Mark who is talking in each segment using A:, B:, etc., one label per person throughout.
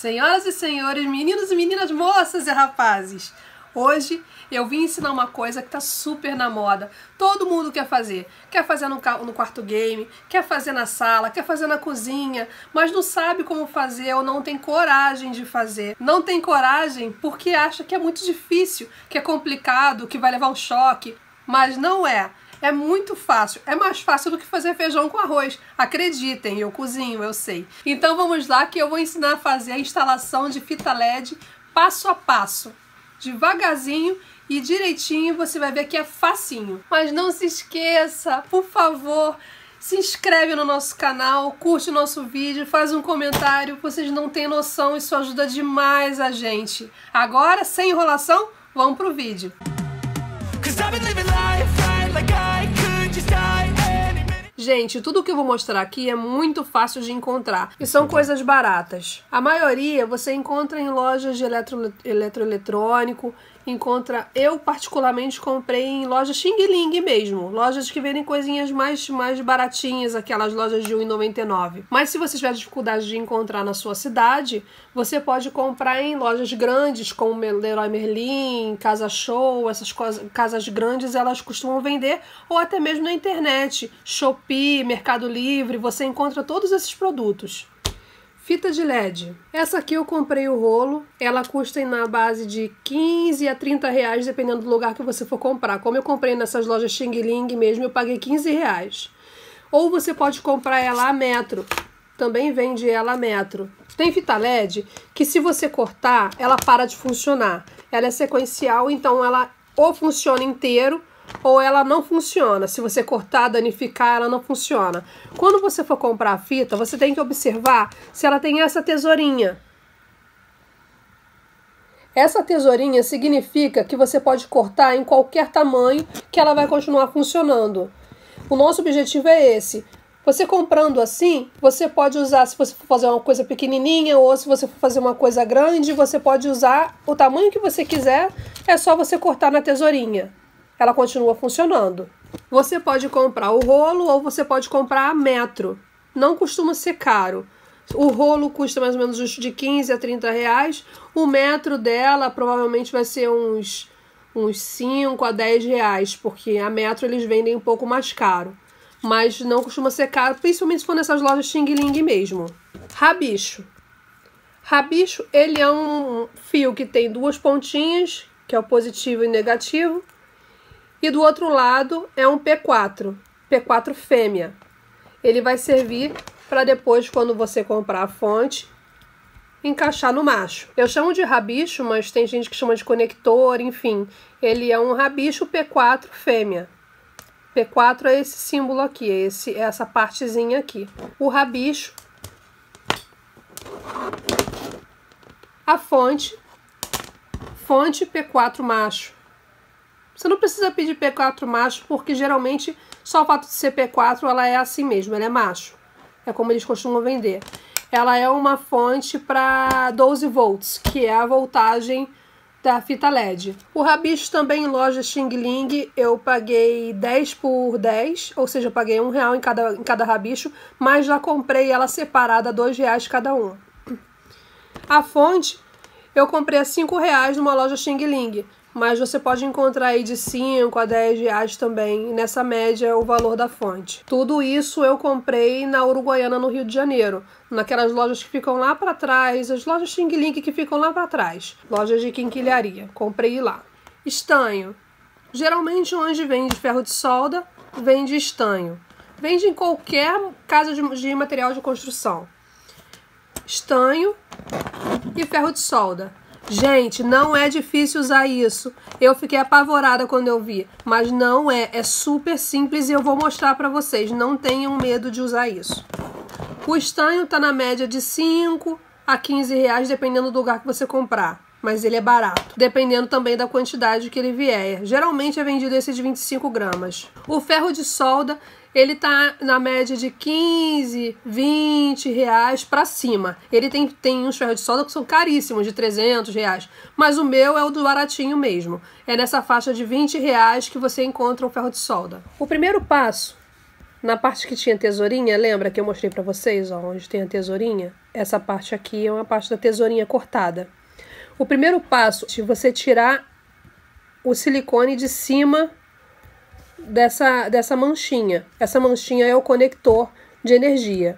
A: Senhoras e senhores, meninos e meninas, moças e rapazes, hoje eu vim ensinar uma coisa que tá super na moda. Todo mundo quer fazer no quarto game, quer fazer na sala, quer fazer na cozinha, mas não sabe como fazer ou não tem coragem de fazer. Não tem coragem porque acha que é muito difícil, que é complicado, que vai levar um choque, mas não é. É muito fácil, é mais fácil do que fazer feijão com arroz. Acreditem, eu cozinho, eu sei. Então vamos lá que eu vou ensinar a fazer a instalação de fita LED passo a passo. Devagarzinho e direitinho, você vai ver que é facinho. Mas não se esqueça, por favor, se inscreve no nosso canal, curte o nosso vídeo, faz um comentário. Vocês não têm noção, isso ajuda demais a gente. Agora, sem enrolação, vamos pro vídeo. Gente, tudo que eu vou mostrar aqui é muito fácil de encontrar e são coisas baratas. A maioria você encontra em lojas de eletroeletrônico, eu particularmente comprei em lojas Xing Ling mesmo, lojas que vendem coisinhas mais baratinhas, aquelas lojas de R$1,99. Mas se você tiver dificuldade de encontrar na sua cidade, você pode comprar em lojas grandes como Leroy Merlin, Casa Show, essas casas grandes elas costumam vender, ou até mesmo na internet, Shopee, Mercado Livre, você encontra todos esses produtos. Fita de LED. Essa aqui eu comprei o rolo, ela custa na base de 15 a 30 reais, dependendo do lugar que você for comprar. Como eu comprei nessas lojas Xing Ling mesmo, eu paguei 15 reais. Ou você pode comprar ela a metro, também vende ela a metro. Tem fita LED que se você cortar, ela para de funcionar. Ela é sequencial, então ela ou funciona inteiro, ou ela não funciona. Se você cortar, danificar, ela não funciona. Quando você for comprar a fita, você tem que observar se ela tem essa tesourinha. Essa tesourinha significa que você pode cortar em qualquer tamanho que ela vai continuar funcionando. O nosso objetivo é esse. Você comprando assim, você pode usar, se você for fazer uma coisa pequenininha ou se você for fazer uma coisa grande, você pode usar o tamanho que você quiser, é só você cortar na tesourinha. Ela continua funcionando. Você pode comprar o rolo ou você pode comprar a metro. Não costuma ser caro. O rolo custa mais ou menos de 15 a 30 reais. O metro dela provavelmente vai ser uns 5 a 10 reais, porque a metro eles vendem um pouco mais caro. Mas não costuma ser caro, principalmente se for nessas lojas Xing Ling mesmo. Rabicho. Rabicho, ele é um fio que tem duas pontinhas, que é o positivo e o negativo. E do outro lado é um P4 fêmea. Ele vai servir para depois, quando você comprar a fonte, encaixar no macho. Eu chamo de rabicho, mas tem gente que chama de conector, enfim. Ele é um rabicho P4 fêmea. P4 é esse símbolo aqui, essa partezinha aqui. O rabicho, a fonte P4 macho. Você não precisa pedir P4 macho, porque geralmente só o fato de ser P4 ela é assim mesmo, ela é macho. É como eles costumam vender. Ela é uma fonte para 12 volts, que é a voltagem da fita LED. O rabicho também em loja Xing Ling eu paguei 10 por 10, ou seja, eu paguei R$1 em cada rabicho, mas já comprei ela separada, R$2 cada um. A fonte eu comprei a R$5 numa loja Xing Ling. Mas você pode encontrar aí de 5 a 10 reais também, nessa média é o valor da fonte. Tudo isso eu comprei na Uruguaiana, no Rio de Janeiro, naquelas lojas que ficam lá para trás, as lojas Xing Ling que ficam lá para trás, lojas de quinquilharia, comprei lá. Estanho. Geralmente onde vende ferro de solda, vende estanho. Vende em qualquer casa de material de construção. Estanho e ferro de solda. Gente, não é difícil usar isso. Eu fiquei apavorada quando eu vi, mas não é. É super simples e eu vou mostrar pra vocês. Não tenham medo de usar isso. O estanho tá na média de 5 a 15 reais, dependendo do lugar que você comprar. Mas ele é barato, dependendo também da quantidade que ele vier. Geralmente é vendido esse de 25 gramas. O ferro de solda, ele tá na média de 15, 20 reais pra cima. Ele tem uns ferros de solda que são caríssimos, de 300 reais. Mas o meu é o do baratinho mesmo. É nessa faixa de 20 reais que você encontra um ferro de solda. O primeiro passo Na parte que tinha tesourinha, lembra que eu mostrei pra vocês, ó, onde tem a tesourinha? Essa parte aqui é uma parte da tesourinha cortada. O primeiro passo é você tirar o silicone de cima dessa manchinha. Essa manchinha é o conector de energia.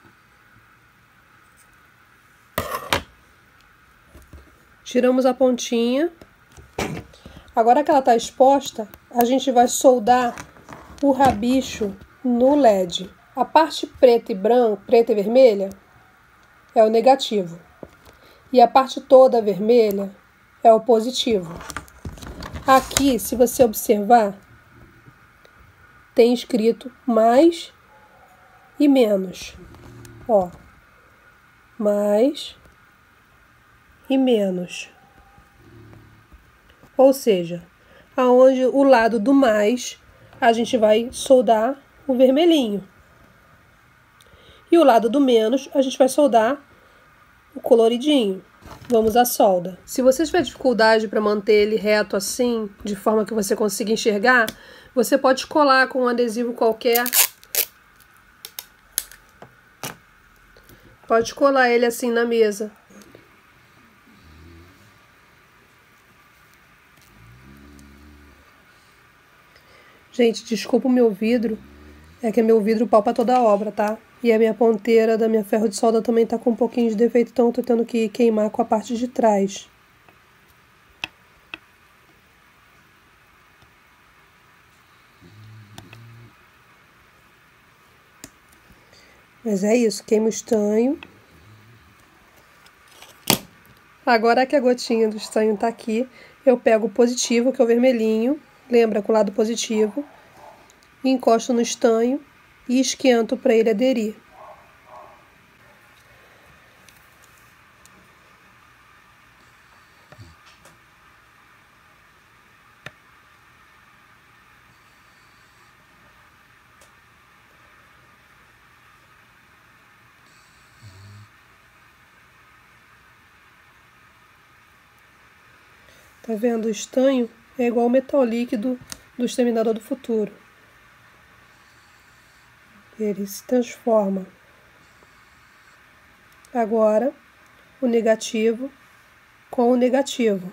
A: Tiramos a pontinha. Agora que ela está exposta, a gente vai soldar o rabicho no LED. A parte preta e branca, preta e vermelha, é o negativo. E a parte toda vermelha é o positivo. Aqui, se você observar, tem escrito mais e menos. Ó, mais e menos. Ou seja, aonde o lado do mais, a gente vai soldar o vermelhinho. E o lado do menos, a gente vai soldar o coloridinho. Vamos à solda. Se você tiver dificuldade para manter ele reto assim, de forma que você consiga enxergar, você pode colar com um adesivo qualquer. Pode colar ele assim na mesa. Gente, desculpa o meu vidro, é que meu vidro palpa toda a obra, tá? E a minha ponteira da minha ferro de solda também tá com um pouquinho de defeito, então eu tô tendo que queimar com a parte de trás. Mas é isso, queima o estanho. Agora que a gotinha do estanho tá aqui, eu pego o positivo, que é o vermelhinho, lembra, com o lado positivo, encosto no estanho e esquento para ele aderir. Tá vendo? O estanho é igual ao metal líquido do Exterminador do Futuro. Ele se transforma. Agora, o negativo com o negativo.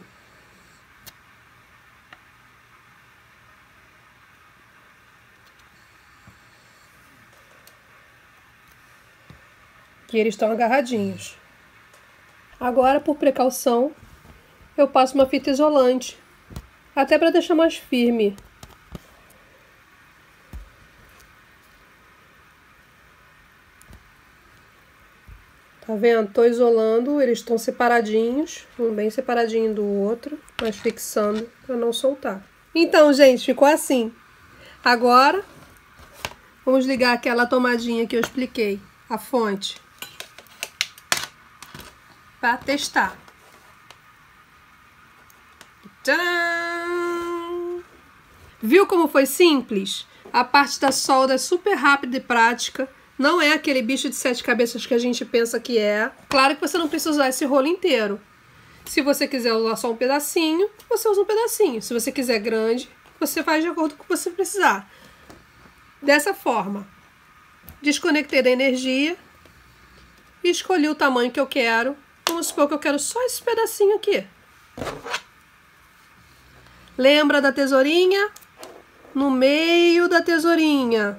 A: Que eles estão agarradinhos. Agora, por precaução, eu passo uma fita isolante, até para deixar mais firme. Tá vendo? Tô isolando, eles estão separadinhos, um bem separadinho do outro, mas fixando para não soltar. Então, gente, ficou assim. Agora, vamos ligar aquela tomadinha que eu expliquei, a fonte, para testar. Tcharam! Viu como foi simples? A parte da solda é super rápida e prática. Não é aquele bicho de 7 cabeças que a gente pensa que é. Claro que você não precisa usar esse rolo inteiro. Se você quiser usar só um pedacinho, você usa um pedacinho. Se você quiser grande, você faz de acordo com o que você precisar. Dessa forma, desconectei da energia e escolhi o tamanho que eu quero. Vamos supor que eu quero só esse pedacinho aqui. Lembra da tesourinha? No meio da tesourinha.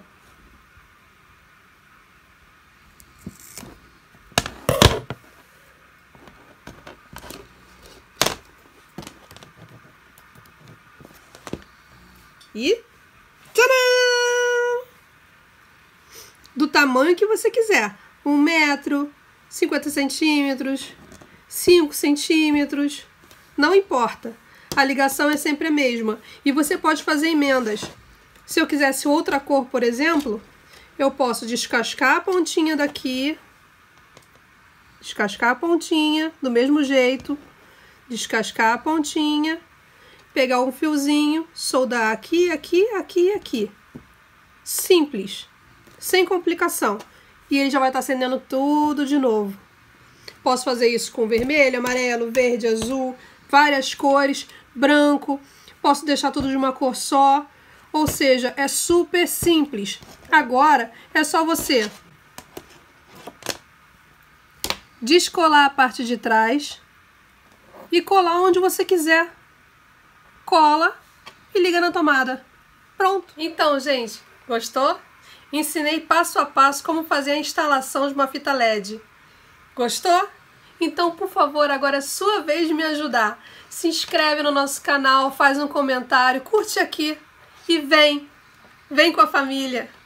A: E tcharam! Do tamanho que você quiser. 1 metro, 50 centímetros, 5 centímetros, não importa. A ligação é sempre a mesma. E você pode fazer emendas. Se eu quisesse outra cor, por exemplo, eu posso descascar a pontinha daqui, descascar a pontinha do mesmo jeito, descascar a pontinha, pegar um fiozinho, soldar aqui, aqui, aqui e aqui. Simples, sem complicação. E ele já vai estar acendendo tudo de novo. Posso fazer isso com vermelho, amarelo, verde, azul, várias cores, branco. Posso deixar tudo de uma cor só. Ou seja, é super simples. Agora é só você descolar a parte de trás e colar onde você quiser. Cola e liga na tomada. Pronto. Então, gente, gostou? Ensinei passo a passo como fazer a instalação de uma fita LED. Gostou? Então, por favor, agora é sua vez de me ajudar. Se inscreve no nosso canal, faz um comentário, curte aqui e vem com a família.